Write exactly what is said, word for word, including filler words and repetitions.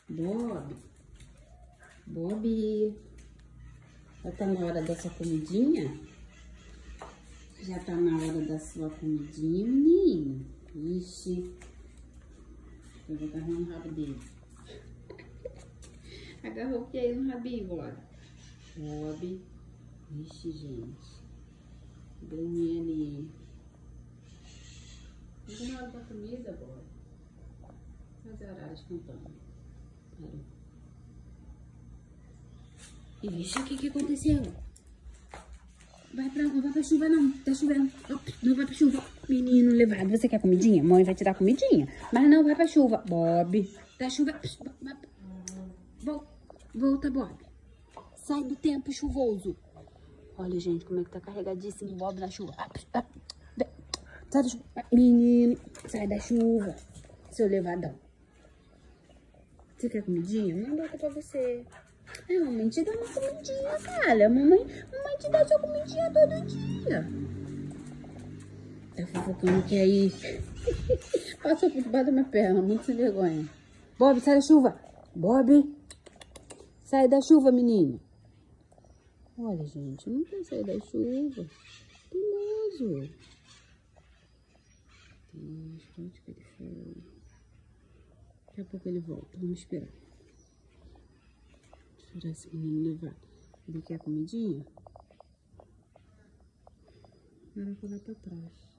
Bob. Bob. Já tá na hora dessa comidinha? Já tá na hora da sua comidinha, menino? Ixi. Eu vou agarrar no rabo dele. Agarrou o que aí no rabinho, Bob? Bob. Ixi, gente. Dormir ali. Não na hora da comida, Bob. Fazer horários contando. Parou. Ixi, o que que aconteceu? Vai pra, não vai pra chuva não, tá chovendo. Não vai pra chuva. Menino levado, você quer comidinha? Mãe vai te dar comidinha. Mas não vai pra chuva. Bob, tá chuva. Volta, volta, Bob. Sai do tempo chuvoso. Olha, gente, como é que tá carregadíssimo o Bob na chuva. Sai da chuva. Menino, sai da chuva. Seu levadão. Você quer comidinha? Mãe bota pra você. Ai, mamãe te dá uma comidinha, cara. Mamãe, mamãe te dá sua comidinha todo dia. Tá fofocando que aí. Passou por debaixo da minha perna, muito sem vergonha. Bob, sai da chuva. Bob, sai da chuva, menino. Olha, gente, não quer sair da chuva. Teimoso. Deus, onde que ele foi? Daqui a pouco ele volta, vamos esperar. Tirar esse menino levar. Ele quer comidinha? Agora eu vou lá pra trás.